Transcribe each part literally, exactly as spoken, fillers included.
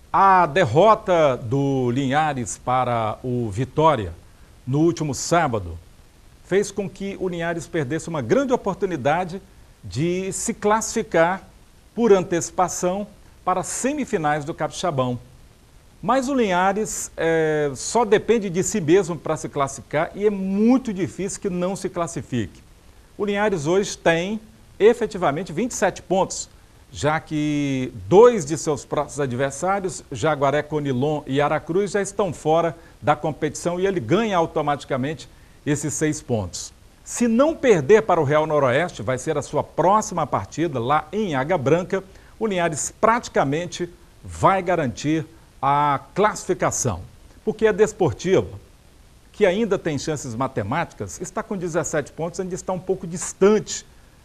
A derrota do Linhares para o Vitória no último sábado fez com que o Linhares perdesse uma grande oportunidade de se classificar por antecipação para as semifinais do Capixabão. Mas o Linhares é, só depende de si mesmo para se classificar e é muito difícil que não se classifique. O Linhares hoje tem efetivamente vinte e sete pontos, já que dois de seus próximos adversários, Jaguaré, Conilon e Aracruz, já estão fora da competição e ele ganha automaticamente esses seis pontos. Se não perder para o Real Noroeste, vai ser a sua próxima partida lá em Águia Branca, o Linhares praticamente vai garantir a classificação. Porque a Desportiva, que ainda tem chances matemáticas, está com dezessete pontos, ainda está um pouco distante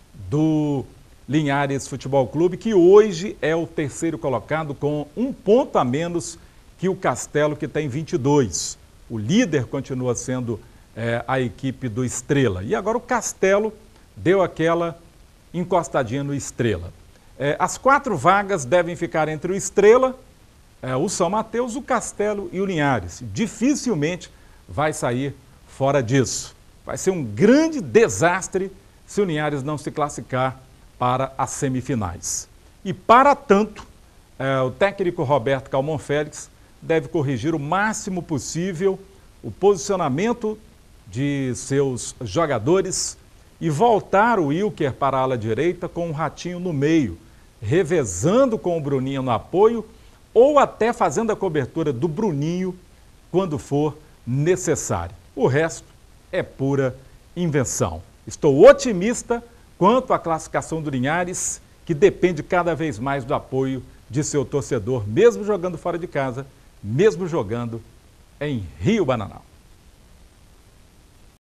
do Linhares Futebol Clube, que hoje é o terceiro colocado com um ponto a menos que o Castelo, que tem vinte e dois. O líder continua sendo é, a equipe do Estrela. E agora o Castelo deu aquela encostadinha no Estrela. É, as quatro vagas devem ficar entre o Estrela, é, o São Mateus, o Castelo e o Linhares. Dificilmente vai sair fora disso. Vai ser um grande desastre se o Linhares não se classificar para as semifinais. E para tanto, é, o técnico Roberto Calmon Félix deve corrigir o máximo possível o posicionamento de seus jogadores e voltar o Wilker para a ala direita com o Ratinho no meio, revezando com o Bruninho no apoio ou até fazendo a cobertura do Bruninho quando for necessário. O resto é pura invenção. Estou otimista quanto à classificação do Linhares, que depende cada vez mais do apoio de seu torcedor, mesmo jogando fora de casa, mesmo jogando em Rio Bananal.